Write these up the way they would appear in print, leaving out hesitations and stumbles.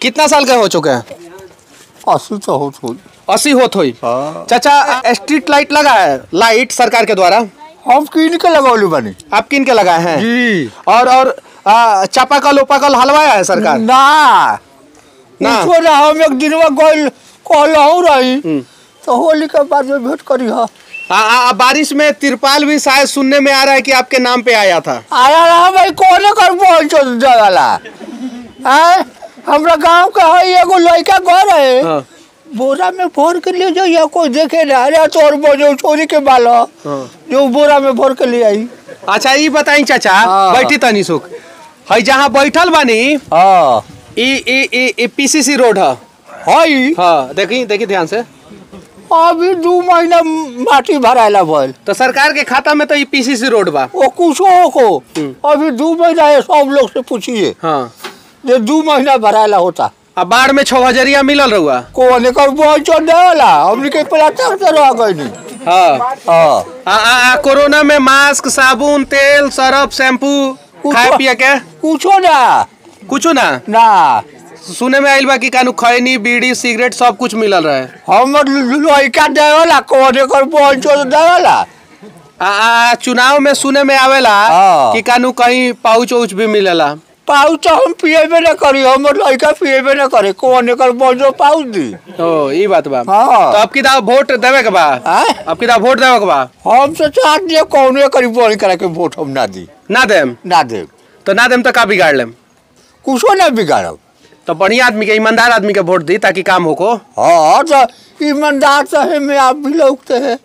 कितना साल के हो चुके हैं? 80 तो हो थोड़ी। 80 होत हुई। चाचा स्ट्रीट लाइट लगा है, लाइट सरकार के द्वारा? हम किन के लगौली बनी। आप किन के लगाए हैं जी। और चापाकल उपाकल हलवाया है सरकार? ना ना ना हम एक दिन में गइल कहलहू रही तो होली के बाद में भेंट करी है। बारिश में तिरपाल भी शायद सुनने में आ रहा है कि आपके नाम पे आया था। आया रहा भाई कौन कर पहुंचो जगला हमरा गांव का है एगो लड़का घर है। हाँ। बोरा में भर के ले जाइए कोई देखे ना। अरे तोर बजो छोरी के बाल जो बोरा में भर के ले आई। अच्छा ये बताई चाचा, बैठी तनी सुख है जहाँ बैठल बानी। हाँ ई पीसीसी रोड है। हाँ देखी देखी ध्यान से। अभी 2 महीना माटी भराला भल तो सरकार के खाता में तो ये पीसीसी रोड बा। वो कुछ को अभी 2 महीना है। सब लोग से पूछिए। हाँ ये 2 महीना भराला होता। अब बाढ़ में 6000 मिलल रहुआ। कौन कर पहुंचो देला हमने के प्लास्टर से रह गई। हाँ कोरोना में मास्क साबुन तेल सरफ शैम्पू खाए पिए के कुछो ना ना सुने में आइल बा कि कानू खैनी बीड़ी सिगरेट सब कुछ मिलल रहे। हमर लइका देला कौन कर पहुंचो देला। चुनाव में सुने में आवेला कि कानू कहीं पाउच उच भी मिलेला। पाउच हम पिएबे न करी। हमर लइका पिएबे न करे कौन कर पहुंचो पाउच दी। ओ ई बात बा। हाँ। तो अब की दाव वोट देवे के बा? अब की दाव वोट देवे के बा? हम तो चाहत दिए कौन करी बोल करा के वोट हम ना दी। ना देम तो ना देम तो का बिगाड़ लेम? कुछो ना बिगाड़ब। तो बढ़िया आदमी के ईमानदार आदमी के वोट दी ताकि काम हो को। हाँ तो ईमानदार तो है में आप भी लगते हैं।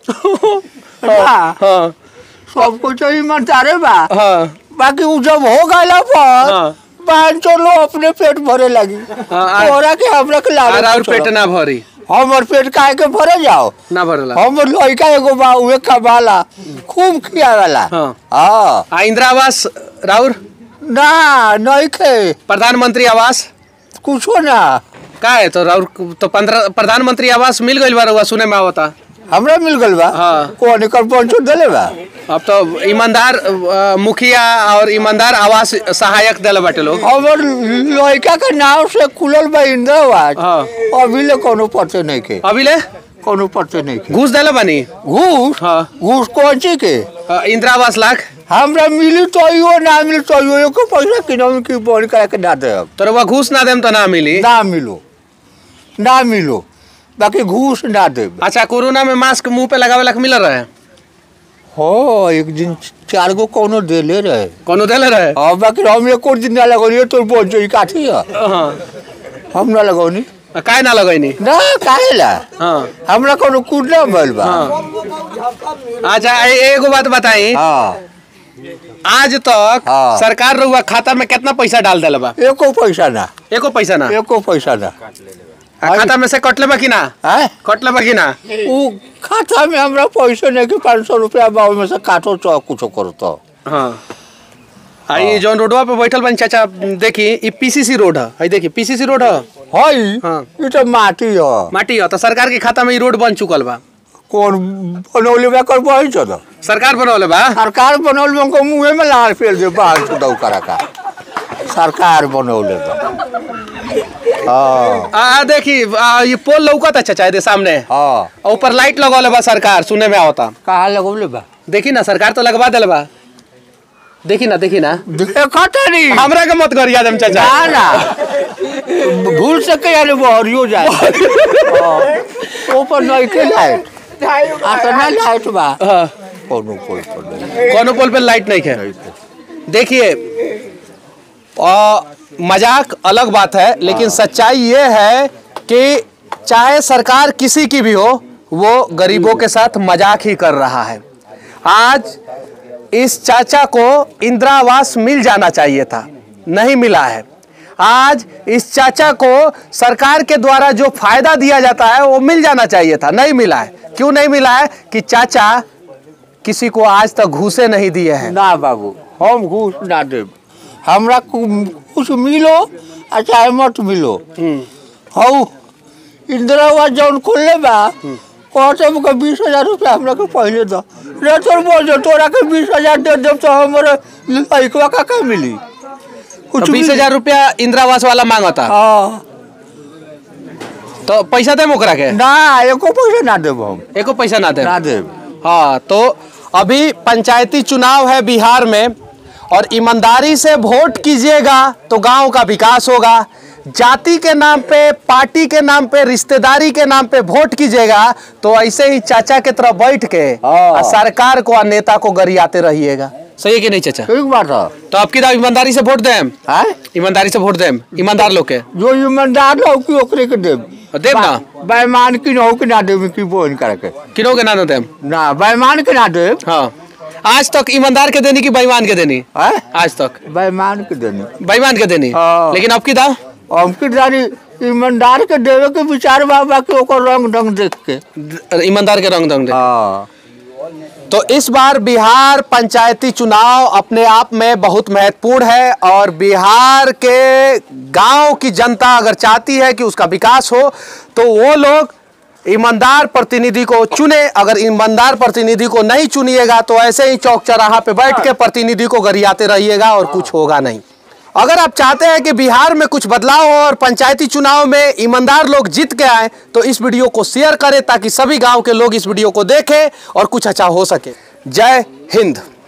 सब कुछ ईमानदार बा। बाकी वो जब हो गया पर चलो अपने पेट भरे लगी। तोरा के हमरा के लागे और पेट ना भरी। हमर पेट काहे के भरे जाओ ना भरला। हमर लइका एगो बा उहे कबाला खूब खियावाला। हां इंदिरा आवास राउर ना नहीं खे। प्रधानमंत्री आवास कुछो ना का है तो राउर तो 15 प्रधानमंत्री आवास मिल गइल बा रउआ सुने में आवता। हमरा मिल गइल बा। कौन कर पहुंचो देले बा। अब तो ईमानदार मुखिया और ईमानदार आवास सहायक देले बाटे लोग। हमर लइका के नाम से खुलल बा इंदिरा आवास। अभी ले कोनो पते नहीं के। अभी ले कोनो पते नहीं के। घूस देले बानी? घूस? घूस कौन ची के? इंदिरा आवास लाख हमरा मिली तो यो ना मिली तो यो को पैसा किनम की बोल करा के ना दे। तो रउआ घूस ना देम तो ना मिली? ना मिलो बाकी घूस ना दे। अच्छा कोरोना में मास्क मुंह पे लगावे ला मिल रहे? हो एक दिन 4 गो कोनो देले रहे। हां बाकी हम एको दिन ना लगौनी। तो बोल जो काठी है। हम ना लगौनी। काहे ना लगैनी? ना काहे ला। हमरा कोनो कुडना भइल बा। अच्छा एगो बात बताई। आज तक सरकार रउआ खाता में कितना पैसा डाल देले बा? एको पैसा ना। खाता में से कटले बा कि ना? कटले बा कि ना? उ खाता में हमरा पैसा नहीं कि 500 रुपया बा में से काटो तो कुछ करो तो। आई जौन रोडवा पे बैठल बन चाचा देखी ई पीसीसी रोड है। देखी पीसीसी रोड है। ई तो माटी है तो सरकार के खाता में ई रोड बन चुकल बा। कौन बनौले बा कर पहुंचो तो? सरकार बनौले बा। सरकार बनौले को मुंह में लाल फेल दे बाहर से दौ करा का। सरकार बनौले तो देखी ये पोल लौकत है चाचा दे सामने। ऊपर लाइट लगौले बा सरकार सुने में आवता। कहाँ लगौले बा? देखी ना सरकार तो लगवा देले बा। देखी ना देखता नहीं। हमरा के मत करिया दम चाचा। ना भूल सके यार वो हरियो जाए। ऊपर नहीं के लाइट आतना लाइट बा। कोनो पोल पे लाइट नहीं है। देखिए मजाक अलग बात है लेकिन सच्चाई ये है कि चाहे सरकार किसी की भी हो वो गरीबों के साथ मजाक ही कर रहा है। आज इस चाचा को इंदिरा आवास मिल जाना चाहिए था, नहीं मिला है। आज इस चाचा को सरकार के द्वारा जो फायदा दिया जाता है वो मिल जाना चाहिए था, नहीं मिला है। क्यों नहीं मिला है? कि चाचा किसी को आज तक घूसे नहीं दिए हैं। ना बाबू हम घूस ना दे। हमरा कुछ मिलो चाहे मत मिलो। हऊ इंदिरा आवास जौन खोलले बा कहते 20,000 रुपया हमरा के पहले दो। रे तोर बोल तोरा के 20,000 दे देव तो हमारे लइकवा का मिली? 20,000 रुपया इंदिरा आवास वाला मांगता। तो पैसा दे ओकरा के ना एको पैसा ना देब हम, एको पैसा ना दे। ना देब। हाँ, तो अभी पंचायती चुनाव है बिहार में और ईमानदारी से वोट कीजिएगा तो गांव का विकास होगा। जाति के नाम पे, पार्टी के नाम पे, रिश्तेदारी के नाम पे वोट कीजिएगा तो ऐसे ही चाचा के तरह बैठ के सरकार को और नेता को गरियाते रहिएगा। सही है कि नहीं चाचा? ठीक बात है। तो आपकी दाव ईमानदारी से वोट देम, ईमानदारी से वोट देम, ईमानदार लोग के, जो ईमानदार हो कि ओकरे के देब। देम ना बेईमान की हो कि ना देब की बोन करके, किनो के ना देम ना बेईमान के ना देब। हाँ, आज तक ईमानदार के देनी कि बेईमान के देनी? आज तक बेईमान के देनी, बेईमान के देनी। लेकिन अब की दाव हमकी दारी ईमानदार के देवे के विचार बाबा के ओकर रंग ढंग देख के, ईमानदार के रंग ढंग तो इस बार बिहार पंचायती चुनाव अपने आप में बहुत महत्वपूर्ण है और बिहार के गांव की जनता अगर चाहती है कि उसका विकास हो तो वो लोग ईमानदार प्रतिनिधि को चुने। अगर ईमानदार प्रतिनिधि को नहीं चुनिएगा तो ऐसे ही चौक चौराहा पे बैठ के प्रतिनिधि को गरियाते रहिएगा और कुछ होगा नहीं। अगर आप चाहते हैं कि बिहार में कुछ बदलाव हो और पंचायती चुनाव में ईमानदार लोग जीत के आए तो इस वीडियो को शेयर करें ताकि सभी गांव के लोग इस वीडियो को देखें और कुछ अच्छा हो सके। जय हिंद।